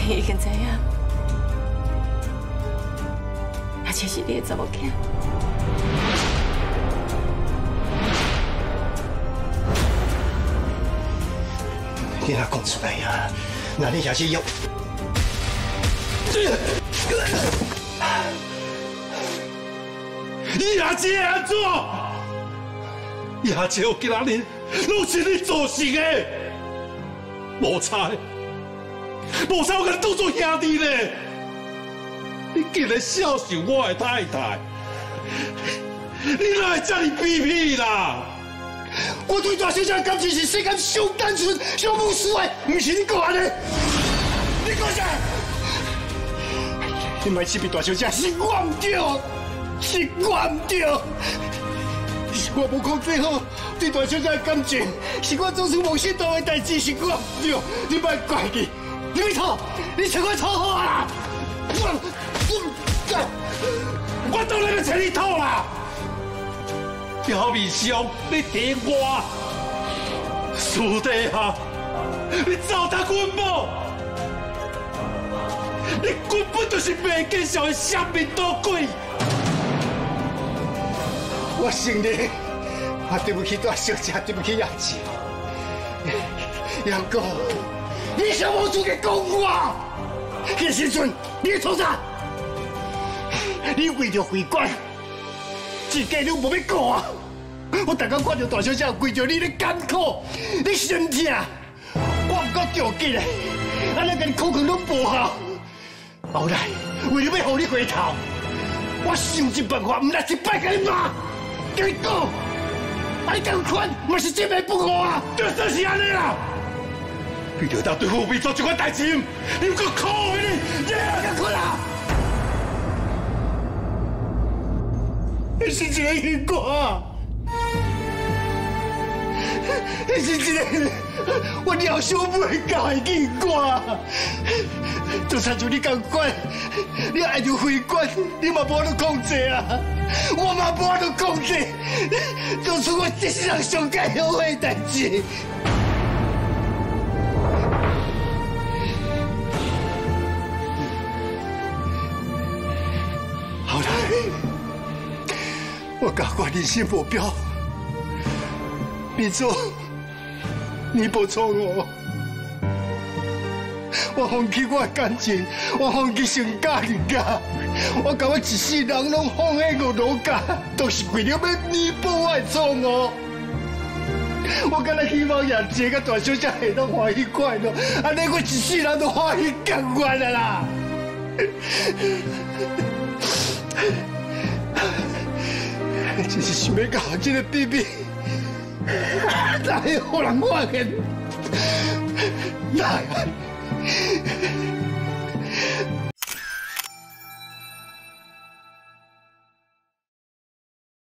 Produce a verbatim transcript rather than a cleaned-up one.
已经知影，阿切是你的查某囝。 你若讲出来呀，那你也是要。亚姐安怎？亚姐有今仔日拢是你造成的，无彩，无彩我甲你当作兄弟呢。你竟然孝顺我的太太，你哪会这么卑鄙啦？我对大小姐的感情是世间上单纯、上无私的，不是你讲安尼。你讲啥？你莫欺骗大小姐，是我唔对，是我唔对，是我无控制好对大小姐的感情，是我做出无适当的代志，是我唔对，你莫怪你，你咪错，你找我错好啊！我我我当然要找你讨啦！表面上你敌我，私底下你糟蹋阮某。你根本就是袂见笑的虾米多鬼！我承认，我对不起大小姐，对不起亚姐。杨哥，你想无资格讲我？迄时阵你创啥？你为着回管，自家你无要顾啊！我逐工看到大小姐为着你咧艰苦，你心痛，我唔够着急嘞，安尼甲你口腔拢无效。后来，为了要让你回头，我想尽办法，唔来一摆甲你骂，甲你讲，啊你咁款，嘛是真命不好啊！就算是安尼啦，为着当对付面做这款代志，你有够可恶你！你咁款啦！你是一个冤枉，你是一个我料想袂到的冤枉。就亲像你咁款，你爱着回管，你嘛无法度控制啊！我嘛无法度控制，做出我这世人上该后悔的代志。后来，我搞我人生目标，你做，你不错我。我放弃我的感情，我放弃成家立业，我甲我一世人拢放喺五路家，都是为了要弥补我的错误。我敢若希望亚姐甲大小姐下当欢喜快乐，安尼我一世人都欢喜甘愿啊啦！只是想要甲这个秘密，哪会互人发现？哪会？